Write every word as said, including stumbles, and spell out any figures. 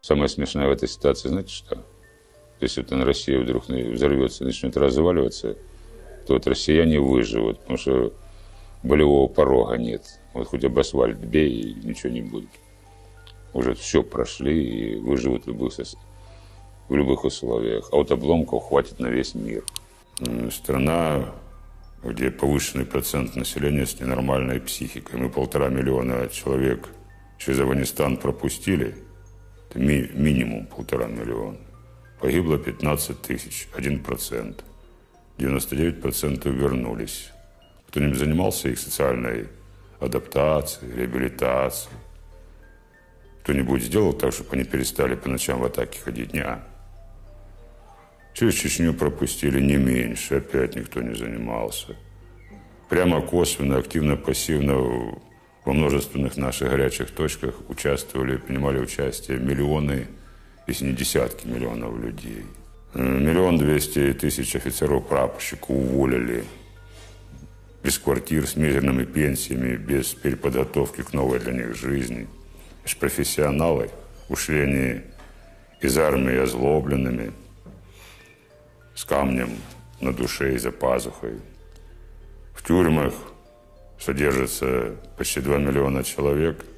Самое смешное в этой ситуации, знаете что? Если вот Россия вдруг взорвется и начнет разваливаться, то вот россияне выживут, потому что болевого порога нет. Вот хоть об асфальт бей, и ничего не будет. Уже все прошли и выживут в любых, в любых условиях. А вот обломков хватит на весь мир. Страна, где повышенный процент населения с ненормальной психикой. Мы полтора миллиона человек через Афганистан пропустили. Это ми минимум полтора миллиона. Погибло пятнадцать тысяч, один процент. девяносто девять процентов вернулись. Кто-нибудь занимался их социальной адаптацией, реабилитацией? Кто-нибудь сделал так, чтобы они перестали по ночам в атаке ходить? Неа. Через Чечню пропустили не меньше, опять никто не занимался. Прямо косвенно, активно, пассивно во множественных наших горячих точках участвовали, принимали участие миллионы, если не десятки миллионов людей. Миллион двести тысяч офицеров-прапорщиков уволили без квартир, с мизерными пенсиями, без переподготовки к новой для них жизни. Лишь профессионалы ушли они из армии озлобленными, с камнем на душе и за пазухой. В тюрьмах содержится почти два миллиона человек.